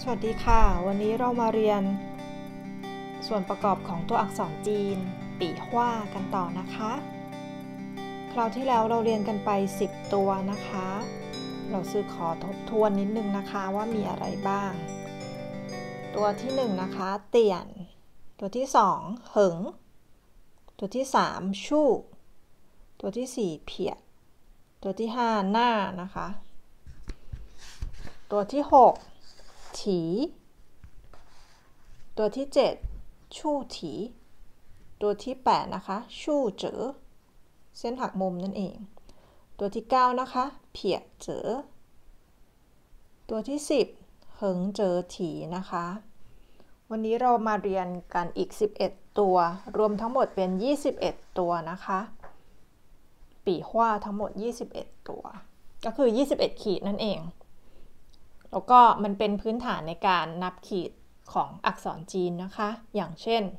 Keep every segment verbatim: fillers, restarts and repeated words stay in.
วัสดีค่ะวันนี้เรามาเรียนส่วนประกอบของตัวอักษรจีนปี่ฮวากันต่อนะคะคราวที่แล้วเราเรียนกันไปสิบตัวนะคะเราซื้อขอทบทวนนิดนึงนะคะว่ามีอะไรบ้างตัวที่หนึ่งนะคะเตี่ยนตัวที่สองเหิงตัวที่สามชู่ตัวที่สี่เพียตัวที่ห้าหน้านะคะตัวที่หกถีตัวที่เจ็ดชู่ถีตัวที่แปดนะคะชู่เจ๋อเส้นหักมุมนั่นเองตัวที่เก้านะคะเพียเจ๋อตัวที่สิบเหิงเจ๋อถีนะคะวันนี้เรามาเรียนกันอีกสิบเอ็ดตัวรวมทั้งหมดเป็นยี่สิบเอ็ดตัวนะคะปี่ฮวาทั้งหมดยี่สิบเอ็ดตัวก็คือยี่สิบเอ็ดขีดนั่นเองแล้วก็มันเป็นพื้นฐานในการนับขีดของอักษรจีนนะคะอย่างเช่น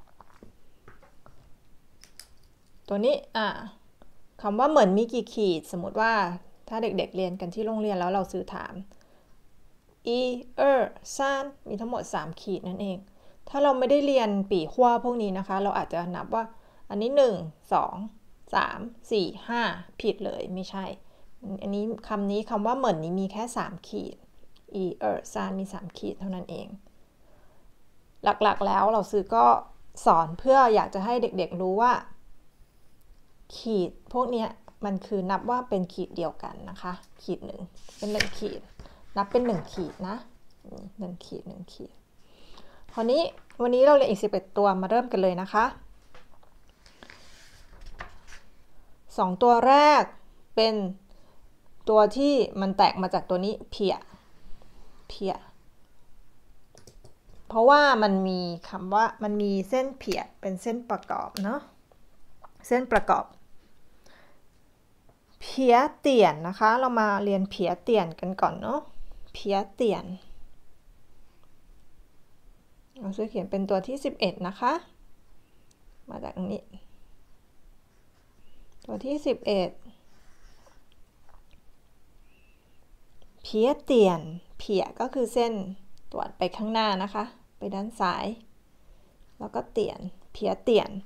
ตัวนี้อ่ะคำว่าเหมือนมีกี่ขีดสมมติว่าถ้าเด็กๆ เ, เรียนกันที่โรงเรียนแล้วเราซื้อถามอีเออซานมีทั้งหมดสามขีดนั่นเองถ้าเราไม่ได้เรียนปี่ฮวาพวกนี้นะคะเราอาจจะนับว่าอันนี้หนึ่ง สอง สาม สี่ ห้าผิดเลยไม่ใช่อันนี้คำนี้คำว่าเหมือนนี้มีแค่สามขีดอีเออซานมีสามขีดเท่านั้นเองหลักๆแล้วเราซื้อก็สอนเพื่ออยากจะให้เด็กๆรู้ว่าขีดพวกนี้มันคือนับว่าเป็นขีดเดียวกันนะคะขีดหนึ่งเป็นหนึ่งขีดนับเป็นหนึ่งขีดนะหนึ่งขีดหนึ่งขีดคราวนี้วันนี้เราเรียนอีกสิบเอ็ดตัวมาเริ่มกันเลยนะคะสองตัวแรกเป็นตัวที่มันแตกมาจากตัวนี้เพียเพียเพราะว่ามันมีคำว่ามันมีเส้นเพียเป็นเส้นประกอบเนาะเส้นประกอบเพียเตี่ยนนะคะเรามาเรียนเพียเตี่ยนกันก่อนเนาะเพียเตี่ยนเราจะเขียนเป็นตัวที่สิบเอ็ดนะคะมาจากตรงนี้ตัวที่สิบเอ็ดเพียเตี่ยนเพียก็คือเส้นตวัดไปข้างหน้านะคะไปด้านซ้ายแล้วก็เตี่ยนเพียเตี่ยน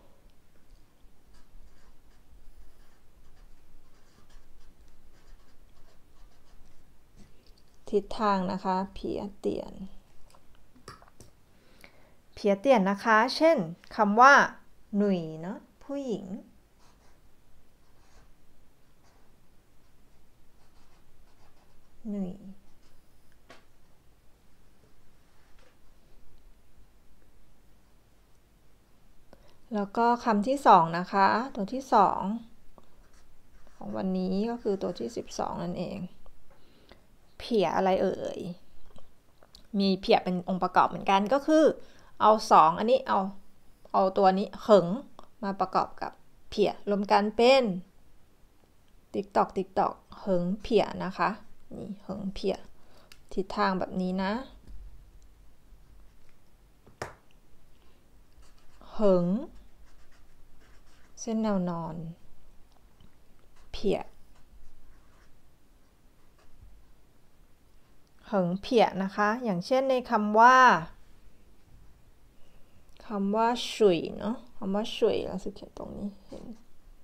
ทิศทางนะคะเพียเตี่ยนเพียเตี่ยนนะคะเช่นคำว่าหนุ่ยเนาะผู้หญิงหนุ่ยแล้วก็คำที่สองนะคะตัวที่สองของวันนี้ก็คือตัวที่สิบสองนั่นเองเพียอะไรเอ่ยมีเพียเป็นองค์ประกอบเหมือนกันก็คือเอาสองอันนี้เอาเอาตัวนี้เหิงมาประกอบกับเพียรวมกันเป็นติ๊กตอกติ๊กตอกเหิงเพียนะคะนี่เหิงเพียทิศทางแบบนี้นะเหิงเส้นแนวนอนเพียเหิงเพียนะคะอย่างเช่นในคำว่าคำว่าฉุยเนาะคำว่าฉุยเราจะเขียนตรงนี้เห็น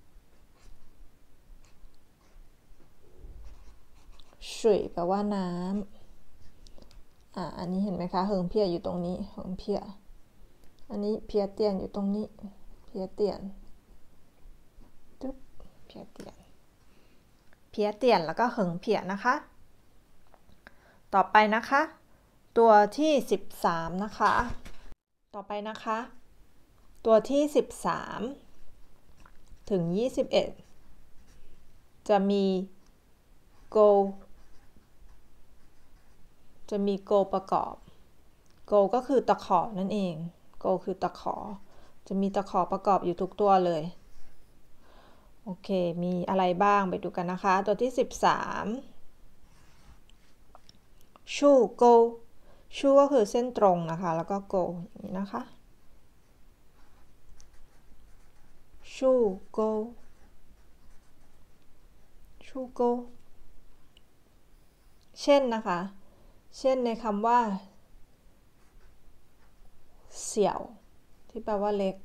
ฉุยแปลว่าน้ำอ่าอันนี้เห็นไหมคะเหิงเพียอยู่ตรงนี้เหิงเพียอันนี้เพียเตียนอยู่ตรงนี้เพียเตียนตึ๊บเพียเตียนเพียเตียนแล้วก็เหิงเพียนะคะต่อไปนะคะตัวที่สิบสามนะคะต่อไปนะคะตัวที่สิบสามถึงยี่สิบเอ็ดจะมีโกจะมีโกประกอบโกก็คือตะขอนั่นเองโกคือตะขอจะมีตะขอประกอบอยู่ทุกตัวเลยโอเคมีอะไรบ้างไปดูกันนะคะตัวที่สิบสามชู่โกชู่ก็คือเส้นตรงนะคะแล้วก็โกอย่างนี้นะคะชู่โกชู่โกเช่นนะคะเช่นในคำว่าเสี่ยวที่แปลว่าเล็ก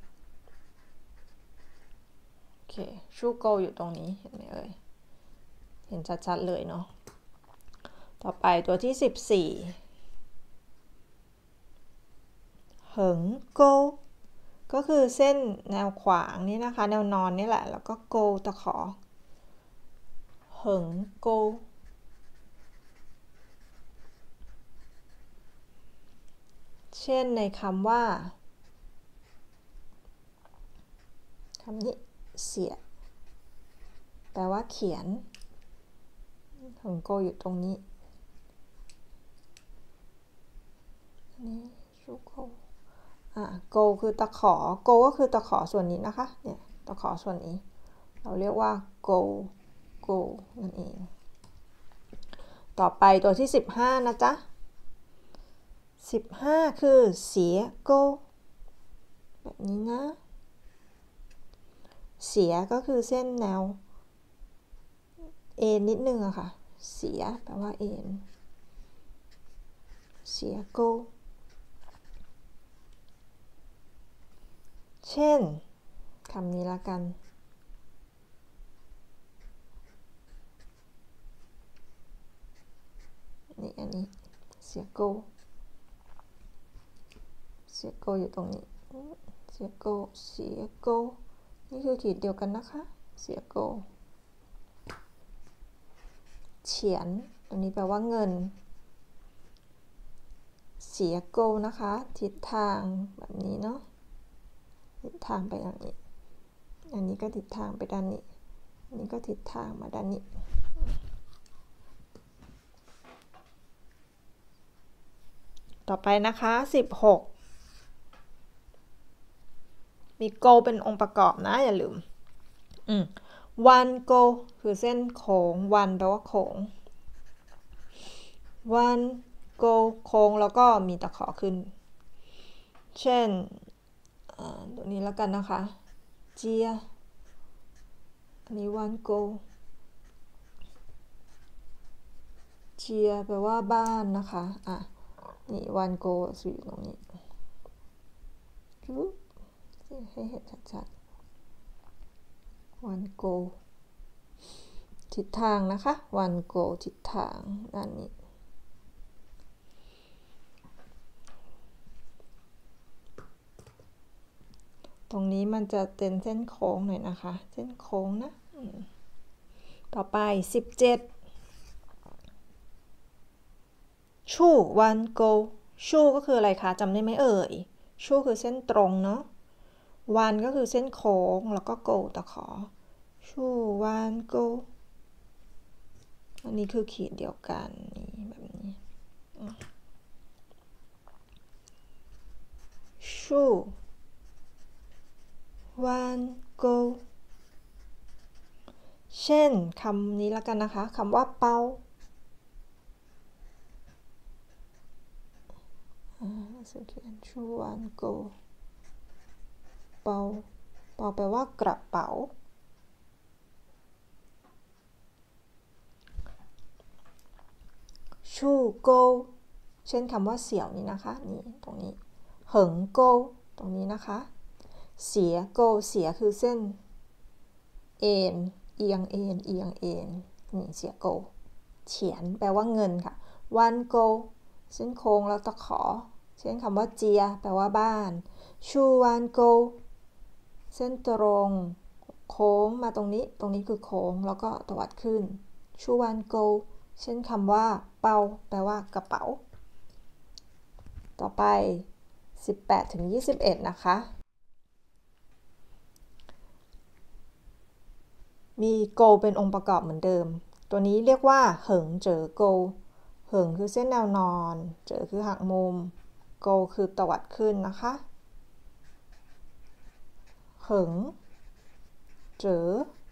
โอเคชูโกอยู่ตรงนี้เห็นไหมเอ่ยเห็นชัดๆเลยเนาะต่อไปตัวที่สิบสี่เหิงโกก็คือเส้นแนวขวางนี่นะคะแนวนอนนี่แหละแล้วก็โกตะขอเหิงโกเช่นในคำว่าคำนี้เสียแปลว่าเขียนเหิงโกอยู่ตรงนี้นี่ชูโกอ่ะโกคือตะขอโกก็คือตะขอส่วนนี้นะคะเนี่ยตะขอส่วนนี้เราเรียกว่าโกโกนั่นเองต่อไปตัวที่สิบห้านะจ๊ะสิบห้าคือเสียโกแบบนี้นะเสียก็คือเส้นแนวเอ็นนิดนึงอะค่ะเสียแปลว่าเอ็นเสียโกเช่นคำนี้ละกันนี่อันนี้เสียโกเสียโกอยู่ตรงนี้เสียโกเสียโกนี่คือขีดเดียวกันนะคะเสียโกเฉียนตัวนี้แปลว่าเงินเสียโกนะคะทิศทางแบบนี้เนาะทิศทางไปด้านนี้อันนี้ก็ทิศทางไปด้านนี้อันนี้ก็ทิศทางมาด้านนี้ต่อไปนะคะสิบหกมีโกเป็นองค์ประกอบนะอย่าลืมอืมวันโกคือเส้นโค้งวันแปลว่าโค้งวันโกโค้งแล้วก็มีตะขอขึ้นเช่นตัวนี้แล้วกันนะคะเจียอันนี้วันโกเจียแปลว่าบ้านนะคะอ่ะนี่วันโกอยู่ตรงนี้ให้เห็นชัดๆวันโกทิศทางนะคะวันโกทิศทางด้านนี้ตรงนี้มันจะเป็นเส้นโค้งหน่อยนะคะเส้นโค้งนะต่อไปสิบเจ็ดชู่วันโกชู่ก็คืออะไรคะจำได้ไหมเอ่ยชู่คือเส้นตรงเนาะวันก็คือเส้นโค้งแล้วก็โกตะขอชู่วันโกอันนี้คือขีดเดียวกันนี่แบบนี้ชู่วันโกเช่นคำนี้แล้วกันนะคะคำว่าเปาสังเกตชูวันโกเปาเปาแปลว่ากระเป๋าชูโกเช่นคำว่าเสี่ยวนี้นะคะนี่ตรงนี้เหิงโกตรงนี้นะคะเสียโกเสียคือเส้นเอ็นเอียงเอ็นเอียงเอ็นนี่เสียโกเฉียนแปลว่าเงินค่ะวันโกเส้นโค้งแล้วตะขอเช่นคำว่าเจียแปลว่าบ้านชูวันโกเส้นตรงโค้งมาตรงนี้ตรงนี้คือโค้งแล้วก็ตวัดขึ้นชูวันโกเช่นคำว่าเปาแปลว่ากระเป๋าต่อไปสิบแปดถึงยี่สิบเอ็ดนะคะมีโกเป็นองค์ประกอบเหมือนเดิมตัวนี้เรียกว่าเหิงเจ๋อโกเหิงคือเส้นแนวนอนเจ๋อคือหักมุมโกคือตวัดขึ้นนะคะเหิงเจ๋อ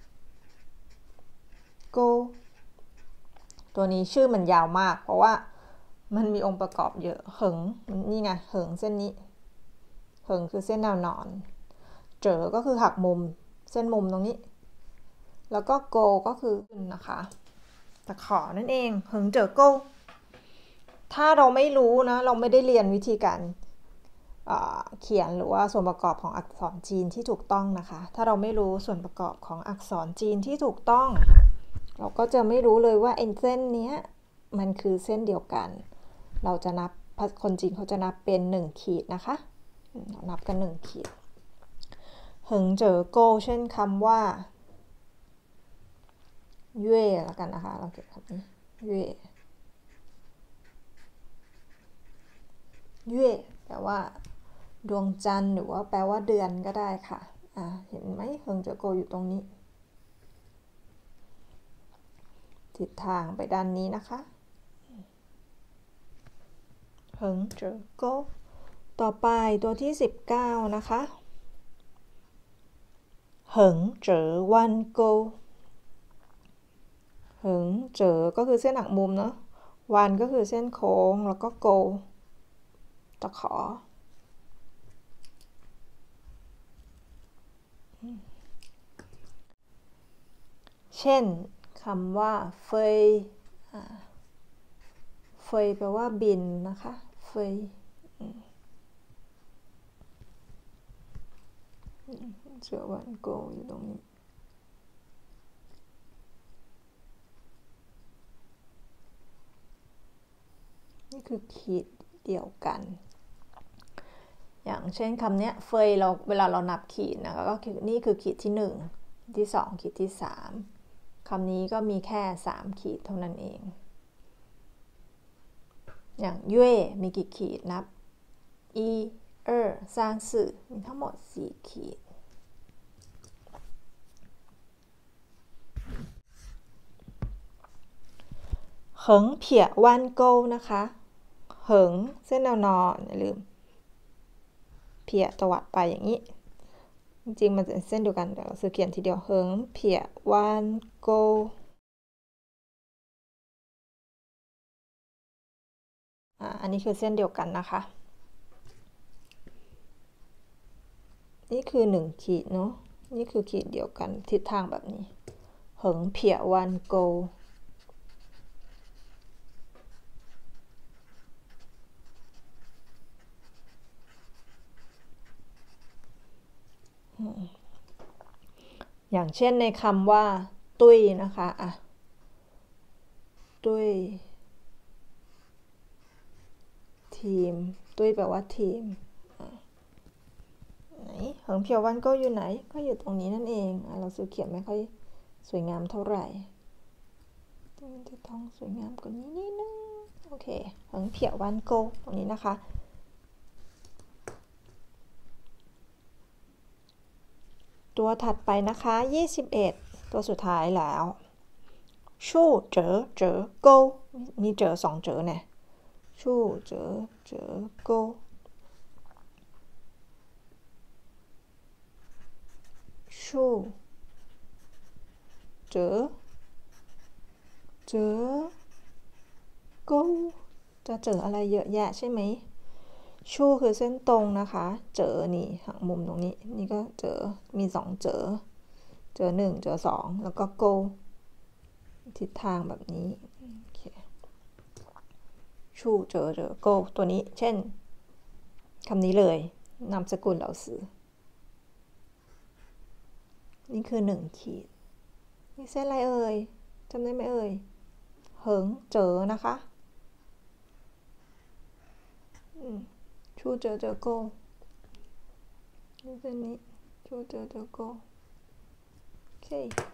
โกตัวนี้ชื่อมันยาวมากเพราะว่ามันมีองค์ประกอบเยอะเหิงนี่ไงเหิงเส้นนี้เหิงคือเส้นแนวนอนเจ๋อก็คือหักมุมเส้นมุมตรงนี้แล้วก็โกก็คือนะคะตะขอนั่นเองเหิงเจ๋อโกถ้าเราไม่รู้นะเราไม่ได้เรียนวิธีการเขียนหรือว่าส่วนประกอบของอักษรจีนที่ถูกต้องนะคะถ้าเราไม่รู้ส่วนประกอบของอักษรจีนที่ถูกต้องเราก็จะไม่รู้เลยว่าเส้นนี้มันคือเส้นเดียวกันเราจะนับคนจีนเขาจะนับเป็นหนึ่งขีดนะคะเรานับกันหนึ่งขีดเหิงเจ๋อโกเช่นคำว่าเย่แล้วกันนะคะเราเขียนคำนี้เย่เย่แปลว่าดวงจันทร์หรือว่าแปลว่าเดือนก็ได้ค่ะอ่าเห็นไหมเหิงเจ๋อโกอยู่ตรงนี้ทิศทางไปด้านนี้นะคะเหิงเจ๋อโกต่อไปตัวที่สิบเก้านะคะเหิงเจ๋อวันโกเหิงเจ๋อก็คือเส้นหักมุมเนาะวันก็คือเส้นโค้งแล้วก็โกตะขอเช่นคำว่าเฟยเฟยแปลว่าบินนะคะเฟยเจ๋อวันโกอยู่ตรงนี้นี่คือขีดเดียวกันอย่างเช่นคำนี้เฟยเราเวลาเรานับขีดนะคะก็คือนี่คือขีดที่หนึ่งที่สองขีดที่สามคำนี้ก็มีแค่สามขีดเท่านั้นเองอย่างเย่มีกี่ขีดนับอีเออซานสื่อมีทั้งหมดสี่ขีดเหิงเพียวันโกนะคะเหิงเส้นแนวนอนอย่าลืมเพียตวัดไปอย่างนี้จริงๆมันเป็นเส้นเดียวกันแต่เราซื้อเขียนทีเดียวเหิงเพียวันโกอ่าอันนี้คือเส้นเดียวกันนะคะนี่คือหนึ่งขีดเนาะนี่คือขีดเดียวกันทิศทางแบบนี้เหิงเพียวันโกอย่างเช่นในคำว่าตุ้ยนะคะอ่ะตุ้ยทีมตุ้ยแปลว่าทีมไหนเหิงเพียววันก็อยู่ไหนก็อยู่ตรงนี้นั่นเองเราซื้อเขียนไม่ค่อยสวยงามเท่าไหร่มันจะต้องสวยงามกว่านี้นิดนึงโอเคเหิงเพียววันโกตรงนี้นะคะตัวถัดไปนะคะยี่สิบเอ็ดตัวสุดท้ายแล้วชู่เจ๋อเจ๋อโกมีเจ๋อสองเจ๋อเนี่ยชู่เจ๋อเจ๋อโกชู่เจ๋อเจ๋อโกจะเจออะไรเยอะแยะใช่ไหมชู่คือเส้นตรงนะคะเจอนี่หักมุมตรงนี้นี่ก็เจอมีสองเจอเจอหนึ่งเจอสองแล้วก็โกทิศทางแบบนี้ชู่เจอเจอโกตัวนี้เช่นคำนี้เลยนามสกุลเหล่าซื้อนี่คือหนึ่งขีดนี่เส้นอะไรเอ่ยจำได้ไหมเอ่ยเหิงเจอนะคะชู่เจอเจอโกนี่เส้นนี้ชู่เจอเจอโกโอเค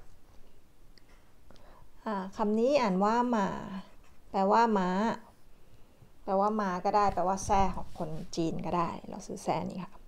อ่าคำนี้อ่านว่าหมาแปลว่าม้าแปลว่าม้าก็ได้แปลว่าแซ่ของคนจีนก็ได้เราซื้อแซ่นี่ค่ะ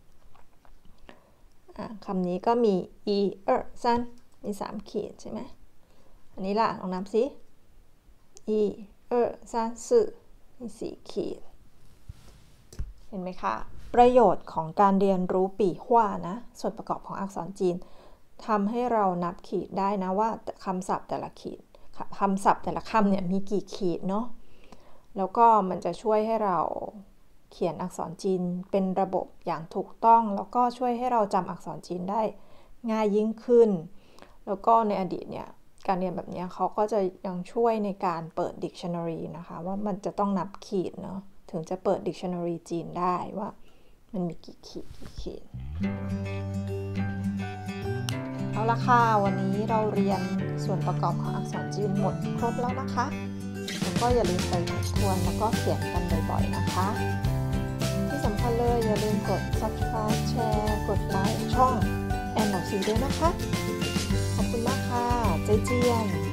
คำนี้ก็มีอีเออซันมีสามขีดใช่ไหมอันนี้ล่ะลองนับสิอีเออซันสื่อมีสี่ขีดเห็นไหมคะประโยชน์ของการเรียนรู้ปี่ฮวานะส่วนประกอบของอักษรจีนทำให้เรานับขีดได้นะว่าคำศัพท์แต่ละขีดคำศัพท์แต่ละคำเนี่ยมีกี่ขีดเนาะแล้วก็มันจะช่วยให้เราเขียนอักษรจีนเป็นระบบอย่างถูกต้องแล้วก็ช่วยให้เราจำอักษรจีนได้ง่ายยิ่งขึ้นแล้วก็ในอดีตเนี่ยการเรียนแบบนี้เขาก็จะยังช่วยในการเปิด dictionary นะคะว่ามันจะต้องนับขีดเนาะถึงจะเปิด dictionary จีนได้ว่ามันมีกี่ขีดกี่ขีดเอาละค่ะวันนี้เราเรียนส่วนประกอบของอักษรจีนหมดครบแล้วนะคะแล้วก็อย่าลืมไปทบทวนแล้วก็เขียนกันบ่อยๆนะคะที่สำคัญเลยอย่าลืมกด subscribe แชร์กดไลค์ช่องแอนหนังสือด้วยนะคะขอบคุณมากค่ะเจเจียน